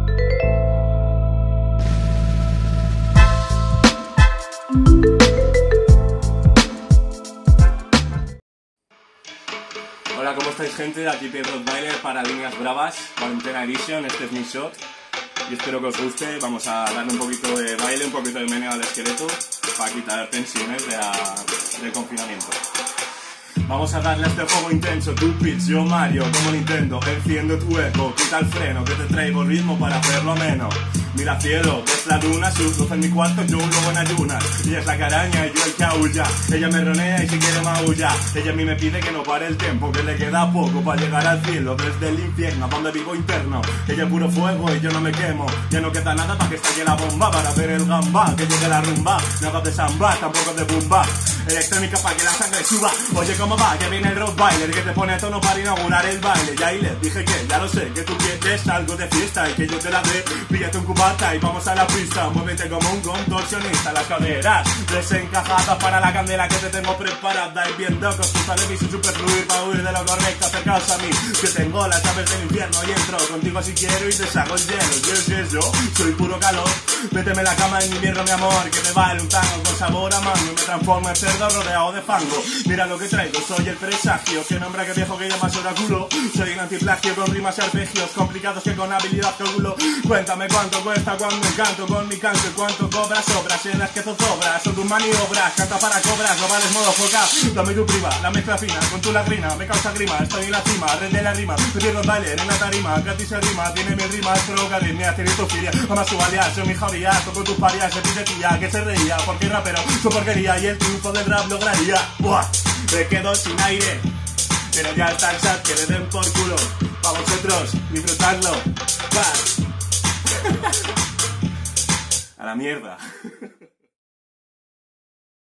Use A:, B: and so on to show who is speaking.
A: Hola, ¿cómo estáis, gente? Aquí Pierre Rottweiler para Líneas Bravas, Cuarentena Edition. Este es mi shot y espero que os guste. Vamos a darle un poquito de baile, un poquito de meneo al esqueleto para quitar tensiones del confinamiento. Vamos a darle a este juego intenso, tú pitch, yo Mario, como Nintendo. Enciendo tu eco, quita el freno, que te traigo ritmo para hacerlo ameno. Mira cielo, ves la luna, su luz en mi cuarto, yo un lobo en ayunas. Ella es la caraña y yo el que aúlla. Ella me ronea y si quiere maulla. Ella a mí me pide que no pare el tiempo, que le queda poco para llegar al cielo. Desde el infierno, donde vivo interno. Ella puro fuego y yo no me quemo. Ya no queda nada para que estalle la bomba, para ver el gamba, que llegue la rumba. Nada de samba, tampoco de bumba. Electrónica para que la sangre suba. Oye, ¿cómo va? Que viene el Rottweiler, que te pone a tono para inaugurar el baile. Ya y les dije que, ya lo sé, que tú quieres algo de fiesta y que yo te la dé. Píllate un cubata y vamos a la pista. Muévete como un contorsionista, las caderas desencajadas para la candela que te tengo preparada. Y viendo con tu televisión super fluir para huir de lo correcto, acercaos a mí, que tengo las llaves del infierno y entro contigo si quiero y deshago el hielo. Yo soy puro calor. Méteme en la cama en invierno, mi amor, que me baile un tango con sabor a mango y me transformo en cerdo rodeado de fango. Mira lo que traigo, soy el presagio que nombra que viejo que llamas oráculo. Soy un antiplagio con rimas y arpegios complicados que con habilidad calculo. Cuéntame cuánto cuesta cuando encanto con mi canto y cuánto cobras obras en las que zozobras. Son tus maniobras, canta para cobras, no vales modo foca. Dame tu priva, la mezcla fina con tu lagrina, me causa grima, estoy en la cima, red de la rima. Me pierdo baile en una tarima, gratis se rima, tiene mil rimas, provoca arritmia, tiene tu filia. Vamos su alias, soy mi jauría, toco tus parias, se pide tía, que se reía, porque rapero, su porquería y el triunfo del rap lograría. ¡Buah! Me quedo sin aire, pero ya está el chat, que le den por culo. Pa' vosotros, disfrutadlo. ¡Bah! A la mierda.